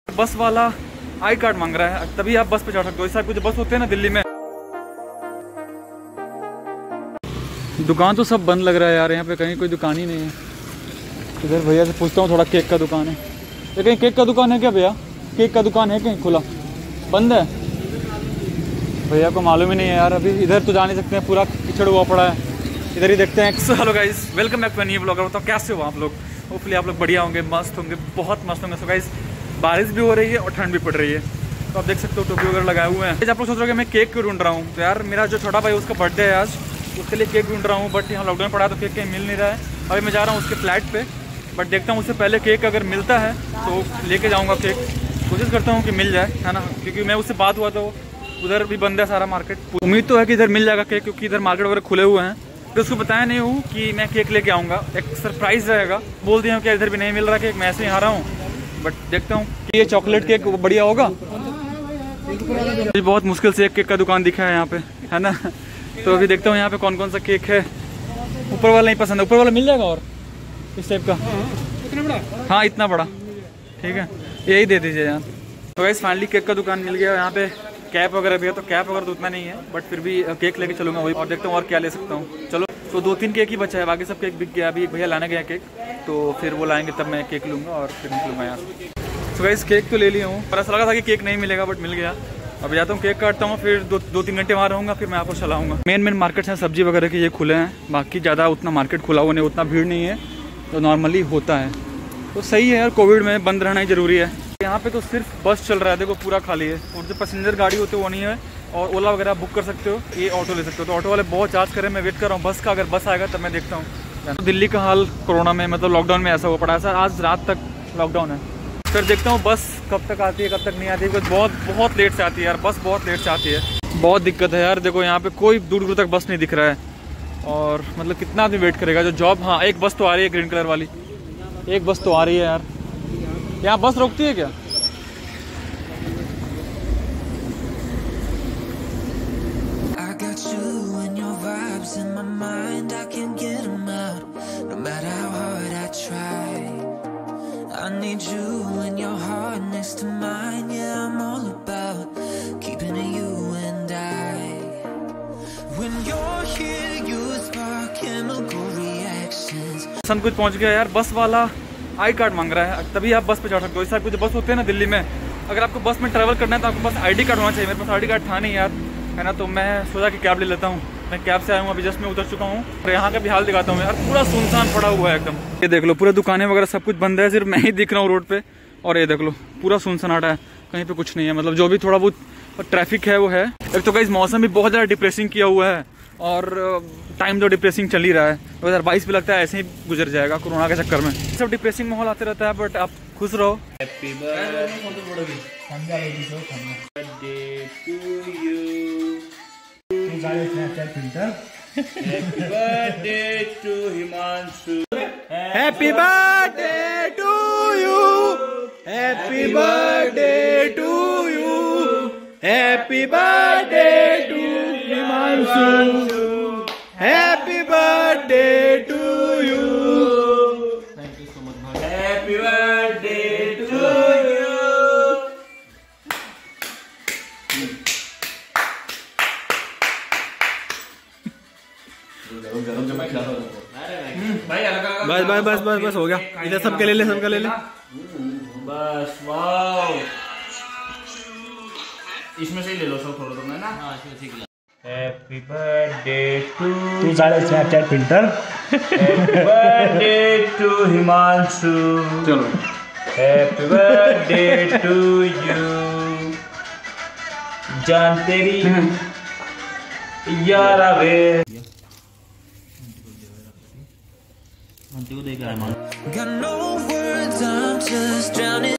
बस वाला I card मांग रहा है, तभी आप बस पे चढ़ सकते हो। इस टाइप के जो बस होते हैं ना दिल्ली में। दुकान तो सब बंद लग रहा है यार, यहाँ पे कहीं कोई दुकान ही नहीं है। इधर भैया से पूछता हूँ, थोड़ा केक का दुकान है। ये कहीं केक का दुकान है क्या भैया? केक का दुकान है कहीं खुला? बंद है। भैया को मालूम ही नहीं है यार। अभी इधर तो जा नहीं सकते हैं, पूरा कीचड़ हुआ पड़ा है। इधर ही देखते हैं। So hello guys, welcome back to new blogger. बताओ कैसे हो आप लोग? होपफुली आप लोग बढ़िया होंगे, मस्त होंगे, बहुत मस्त होंगे। सो गाइस, बारिश भी हो रही है और ठंड भी पड़ रही है, तो आप देख सकते हो टोपी वगैरह लगाए हुए हैं। आप लोग सोच रहे हो कि मैं केक क्यों ढूंढ रहा हूँ? तो यार मेरा जो छोटा भाई उसका बर्थडे है आज, उसके लिए केक ढूंढ रहा हूँ। बट यहाँ लॉकडाउन पड़ा तो केक कहीं मिल नहीं रहा है। अभी मैं जा रहा हूँ उसके फ्लैट पे, बट देखता हूँ उससे पहले केक अगर मिलता है तो लेके जाऊँगा केक। कोशिश करता हूँ कि मिल जाए, है ना, क्योंकि मैं उससे बात हुआ तो उधर भी बंद है सारा मार्केट। उम्मीद तो है कि इधर मिल जाएगा केक, क्योंकि इधर मार्केट वगैरह खुले हुए हैं। तो उसको बताया नहीं हूँ कि मैं केक लेके आऊँगा, एक सरप्राइज रहेगा। बोल दिया हूँ कि इधर भी नहीं मिल रहा केक, मैं ऐसे ही आ रहा हूँ। बट देखता हूँ कि ये चॉकलेट केक बढ़िया होगा। बहुत मुश्किल से एक केक का दुकान दिखा है यहाँ पे, है ना। तो अभी देखता हूँ यहाँ पे कौन कौन सा केक है। ऊपर वाला नहीं पसंद है, ऊपर वाला मिल जाएगा और इस टाइप का। इतना बड़ा? हाँ इतना बड़ा, ठीक है, यही दे दीजिए यार। तो गाइस फाइनली केक का दुकान मिल गया। यहाँ पे कैप वगैरह भी है, तो कैप वगैरह तो उतना नहीं है, बट फिर भी केक लेके चलूँगा वही, और देखता हूँ और क्या ले सकता हूँ। चलो, तो 2-3 केक ही बचा है, बाकी सब केक बिक गया। अभी एक भैया लाने गया केक, तो फिर वो लाएंगे तब मैं केक लूँगा और फिर निकलूँगा यार। तो गाइस केक तो ले लिया हूँ, पर ऐसा लगा था कि केक नहीं मिलेगा, बट मिल गया। अब जाता हूँ केक काटता हूँ, फिर 2-3 घंटे वहाँ रहूँगा, फिर मैं आपको चलाऊँगा। मेन मार्केट्स हैं सब्जी वगैरह के, ये खुले हैं। बाकी ज़्यादा उतना मार्केट खुला हुआ नहीं, उतना भीड़ नहीं है तो नॉर्मली होता है। तो सही है यार, कोविड में बंद रहना ही ज़रूरी है। यहाँ पे तो सिर्फ बस चल रहा है, देखो पूरा खाली है। और जो पैसेंजर गाड़ी होती है वो नहीं है, और ओला वगैरह बुक कर सकते हो, ये ऑटो ले सकते हो। तो ऑटो वाले बहुत चार्ज कर रहे हैं, मैं वेट कर रहा हूँ बस का। अगर बस आएगा तब मैं देखता हूँ। तो दिल्ली का हाल कोरोना में, मतलब लॉकडाउन में ऐसा हुआ पड़ा है सर। आज रात तक लॉकडाउन है। फिर देखता हूँ बस कब तक आती है कब तक नहीं आती है। बहुत लेट से आती है यार, बस बहुत लेट से आती है। बहुत दिक्कत है यार। देखो यहाँ पे कोई दूर दूर तक बस नहीं दिख रहा है, और मतलब कितना आदमी वेट करेगा जो जॉब। हाँ एक बस तो आ रही है, ग्रीन कलर वाली एक बस तो आ रही है यार। यहाँ बस रोकती है क्या? I need you and your heart next to mine. Yeah, I'm all about keeping it you and I. When you're here, you spark chemical reactions. सब कुछ पहुंच गया यार। बस वाला आई कार्ड मांग रहा है, तभी आप बस पे चढ़ सकते हो। इस टाइप के जो बस होते हैं ना दिल्ली में, अगर आपको बस में ट्रैवल करना है तो आपको बस आईडी कार्ड होना चाहिए। मेरे पास आईडी कार्ड था नहीं यार, है ना, तो मैं सोचा कि कैब ले लेता हूँ। मैं कैब से आया हूँ, अभी जस्ट मैं उतर चुका हूँ। और यहाँ का भी हाल दिखाता हूँ यार, पूरा सुनसान पड़ा हुआ है एकदम। ये देख लो, पूरे दुकानें वगैरह सब कुछ बंद है, सिर्फ मैं ही दिख रहा हूँ रोड पे। और ये देख लो पूरा सुनसनाटा है, कहीं पे कुछ नहीं है। मतलब जो भी थोड़ा बहुत ट्रैफिक है वो है। एक तो गाइस मौसम भी बहुत ज़्यादा डिप्रेसिंग किया हुआ है, और टाइम तो डिप्रेसिंग चल ही रहा है। 2022 भी लगता है ऐसे ही गुजर जाएगा कोरोना के चक्कर में। सब डिप्रेसिंग माहौल आते रहता है, बट आप खुश रहो। Happy birthday to you, happy birthday to Himanshu, happy birthday to you, happy birthday to you, happy birthday to Himanshu, happy birthday to you. Thank you so much भाई। Happy birthday to you. बस हो गया। इधर सबके ले ले, सबका ले ले बस। वाओ, इसमें से ही ले लो सब थोड़ा थोड़ा, है ना। हाँ इसमें ठीक है। हैप्पी बर्थडे टू, तू साले Snapchat filter. Happy birthday to Himanshu, चलो हैप्पी बर्थडे टू यू। जान तेरी यारा वे Got no words, I'm just drowning.